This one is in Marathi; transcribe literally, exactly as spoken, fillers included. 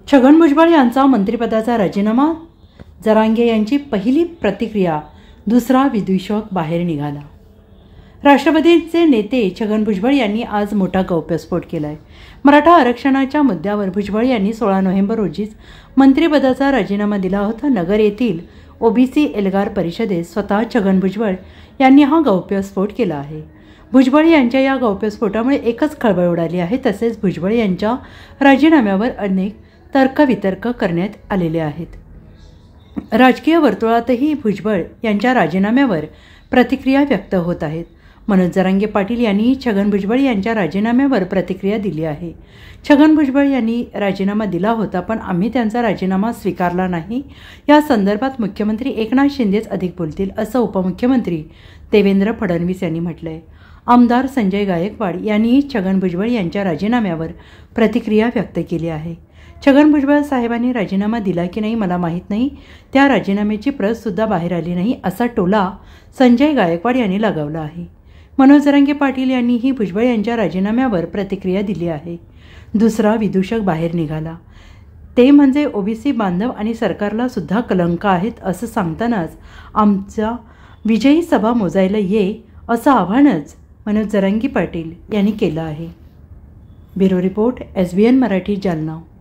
छगन भुजबळ यांचा मंत्रिपदाचा राजीनामा, जरांगे यांची पहिली प्रतिक्रिया, दुसरा विद्वेषक बाहेर निघाला। राष्ट्रवादीचे नेते छगन भुजबळ यांनी आज मोठा गौप्यस्फोट केला आहे। मराठा आरक्षणाच्या मुद्द्यावर भुजबळ यांनी सोळा नोव्हेंबर रोजीच मंत्रिपदाचा राजीनामा दिला होता। नगर येथील ओबीसी एल्गार परिषदेत स्वतः छगन भुजबळ यांनी हा गौप्यस्फोट केला आहे। भुजबळ यांच्या या गौप्यस्फोटामुळे एकच खळबळ उडाली आहे। तसेच भुजबळ यांच्या राजीनाम्यावर अनेक तर्कवितर्क करण्यात आलेले आहेत। राजकीय वर्तुळातही भुजबळ यांच्या राजीनाम्यावर प्रतिक्रिया व्यक्त होत आहेत। मनोज जरांगे पाटील यांनी छगन भुजबळ यांच्या राजीनाम्यावर प्रतिक्रिया दिली आहे। छगन भुजबळ यांनी राजीनामा दिला होता, पण आम्ही त्यांचा राजीनामा स्वीकारला नाही। या संदर्भात मुख्यमंत्री एकनाथ शिंदेच अधिक बोलतील, असं उपमुख्यमंत्री देवेंद्र फडणवीस यांनी म्हटलंय। आमदार संजय गायकवाड यांनी छगन भुजबळ यांच्या राजीनाम्यावर प्रतिक्रिया व्यक्त केली आहे। छगन भुजबळ साहेबांनी राजीनामा दिला की नाही मला माहीत नाही, त्या राजीनाम्याची प्रतसुद्धा बाहेर आली नाही, असा टोला संजय गायकवाड यांनी लगावला आहे। मनोज जरांगे पाटील यांनीही भुजबळ यांच्या राजीनाम्यावर प्रतिक्रिया दिली आहे। दुसरा विदूषक बाहेर निघाला, ते म्हणजे ओबीसी बांधव आणि सरकारला सुद्धा कलंक आहेत, असं सांगतानाच आमचा विजयी सभा मोजायला ये असं आव्हानच मनोज जरांगे पाटील यांनी केलं आहे। Bureau report, S B N Marathi, Jalna.